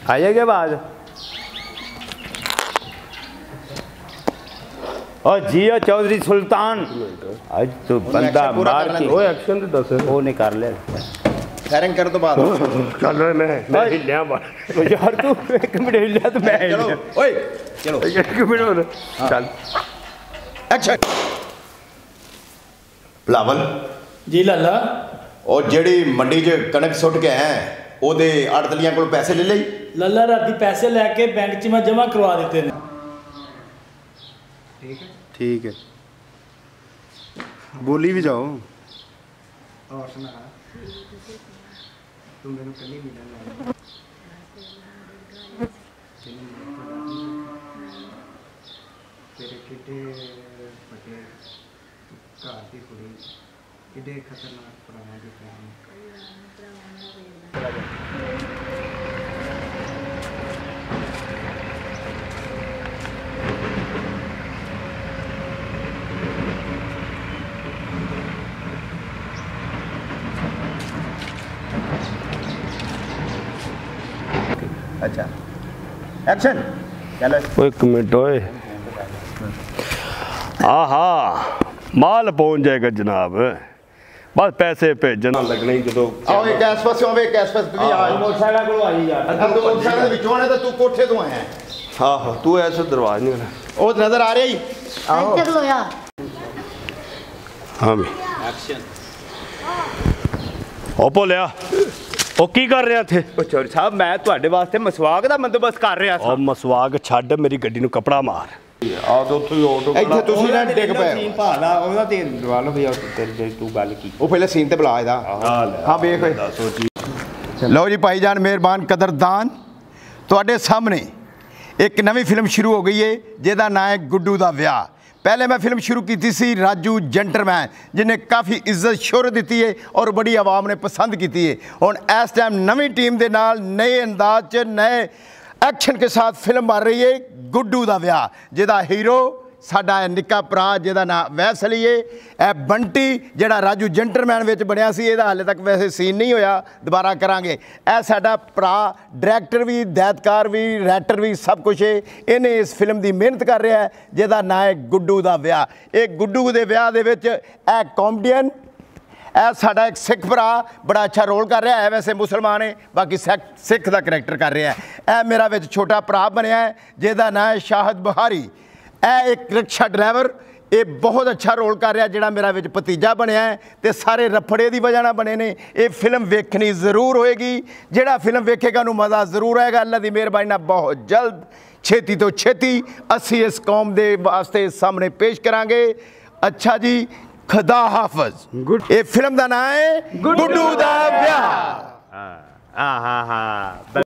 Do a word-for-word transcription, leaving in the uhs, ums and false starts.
आ जाएगी आवाज। और जियो चौधरी सुल्तान आज तो बंदा मार के वो एक्शन तो दस वो नहीं कर ले फायरिंग कर तो बाद चल रहे मैं मैं हिलिया बाहर यार तू एक मिनट हिलिया तो मैं चलो ओए चलो एक मिनट चल एक्शन। बिलावल जी लाला और जेड़ी मंडी च कणक सुट के हैं ओदे आड़तलियां को पैसे ले लई लाला राती पैसे लेके बैंक च मैं जमा करवा देते ने। ठीक है ठीक है बोली भी जाओ। और सुना तुम मेरे कल ही मिलना तेरे किडे बड़े घर की कुड़ी किडे खतरनाक पुराना दी अच्छा एक्शन चलो। एक मिनट ओए आहा माल पहुंच जाएगा जनाब बस पैसे भेजना लगने ही जो आओ एक इस पासे आओ एक इस पासे भी आ मोटरसाइकिल को आई यार अब तो मोटरसाइकिल विचों आने तो तू कोठे तो आया है। हाँ हाँ तू ऐसे दरवाजा नहीं ओ नजर आ रही आओ चलो यार हाँ भी एक्शन। ओपो लिया ਉਹ ਕੀ ਕਰ ਰਿਹਾ ਥੇ ਉਹ ਚੌਧਰੀ ਸਾਹਿਬ ਮੈਂ ਤੁਹਾਡੇ ਵਾਸਤੇ ਮਸਵਾਕ ਦਾ ਬੰਦੋਬਸਤ ਕਰ ਰਿਹਾ ਉਹ ਮਸਵਾਕ ਛੱਡ ਮੇਰੀ ਗੱਡੀ ਨੂੰ ਕਪੜਾ ਮਾਰ ਆ ਤੇ ਉੱਥੇ ਆਟੋ ਇੱਥੇ ਤੁਸੀਂ ਨਾ ਡਿੱਗ ਪਏ ਸੀਨ ਭਾਲਾ ਉਹਦਾ ਤੇ ਦਵਾ ਲਓ ਵੀ ਤੇਰੀ ਤੂੰ ਗੱਲ ਕੀ ਉਹ ਪਹਿਲੇ ਸੀਨ ਤੇ ਬੁਲਾ ਇਹਦਾ ਹਾਂ ਵੇਖ ਓਏ ਲਓ ਜੀ ਭਾਈਜਾਨ ਮਿਹਰਬਾਨ ਕਦਰਦਾਨ ਤੁਹਾਡੇ ਸਾਹਮਣੇ ਇੱਕ ਨਵੀਂ ਫਿਲਮ ਸ਼ੁਰੂ ਹੋ ਗਈ ਹੈ ਜਿਹਦਾ ਨਾਮ ਹੈ ਗੁੱਡੂ ਦਾ ਵਿਆਹ। पहले मैं फिल्म शुरू की थी राजू जेंटलमैन जिन्हें काफ़ी इज्जत शोहरत दी है और बड़ी आवाम ने पसंद की है। हुण इस टाइम नवी टीम के नाल नए अंदाज च नए एक्शन के साथ फिल्म बन रही है गुड्डू दा विआह जिहदा हीरो साडा निक्का भरा जिहदा नाम वैस अली है। ए बंटी जिहड़ा राजू जेंटलमैन विच बनिया सी इहदा हाले तक वैसे सीन नहीं होया दोबारा करांगे। ए साडा भरा डायरैक्टर भी दैतकार भी राइटर भी सब कुछ है इन्हें इस फिल्म की मेहनत कर रहा है जिहदा नाम है गुड्डू दा विआह। ये गुड्डू दे विआह दे विच ए कॉमेडियन ए साडा एक सिख भरा बड़ा अच्छा रोल कर रहा है वैसे मुसलमान है बाकी सिख सिख का करैक्टर कर रहा है। ए मेरा विच छोटा भरा बनया है जिहदा नाम है शाहद बुहारी। ए एक रिक्शा ड्राइवर ये बहुत अच्छा रोल कर रहा जिहड़ा मेरा विच भतीजा बनया है तो सारे रफड़े की वजह बने ने। ये फिल्म वेखनी जरूर होएगी जिहड़ा फिल्म वेखेगा उन्होंने मज़ा जरूर आएगा। अल्लाह की मेहरबानी नाल बहुत जल्द छेती तो छेती असी इस कौम के वास्ते सामने पेश करांगे। अच्छा जी खुदा हाफिज। ये फिल्म का नाम है गुड्डू दा विआह। हाँ हाँ हाँ